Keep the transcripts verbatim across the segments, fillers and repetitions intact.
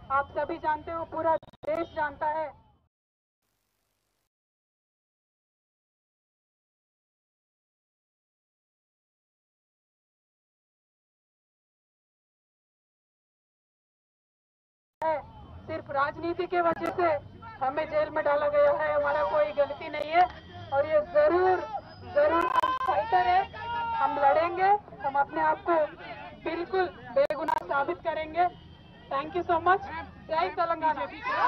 आप सभी जानते हो, पूरा देश जानता है। सिर्फ राजनीति के वजह से हमें जेल में डाला गया है, हमारा कोई गलती नहीं है। और ये जरूर जरूर हम फाइटर है, हम लड़ेंगे, हम अपने आप को बिल्कुल बेगुनाह साबित करेंगे। Thank you so much. जय तेलंगाना।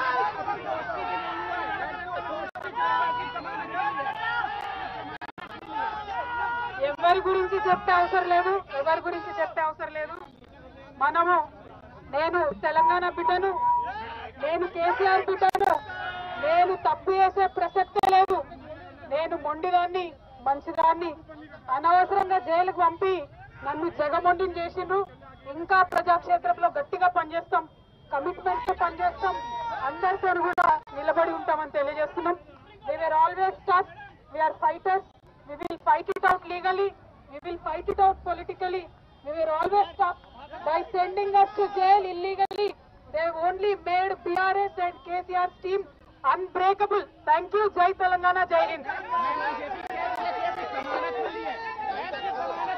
ఎవరి గురించి చెప్తే అవసరం లేదు, ఎవరి గురించి చెప్తే అవసరం లేదు। మనము నేను తెలంగాణ బిడ్డను, నేను కేసీఆర్ బిడ్డను, నేను తప్పు చేసే ప్రసక్తే లేదు। నేను మొండిదాన్ని, మంచిదాన్ని, అనవసరంగా జైలుకు పంపి నన్ను జగమొండిని చేసిండ్రు। ఇంకా ప్రజాక్షేత్రంలో గట్టిగా పనిచేస్తాం, కమిట్మెంట్ తో పనిచేస్తాం, అందరితో కూడా నిలబడి ఉంటామని తెలియజేస్తున్నాం। We are always tough, we are fighters, we will fight it out legally, we will fight it out politically, we are always tough. By sending us to jail illegally, they only made B R S and K C R's team unbreakable. Thank you. Jai Telangana, Jai Hind.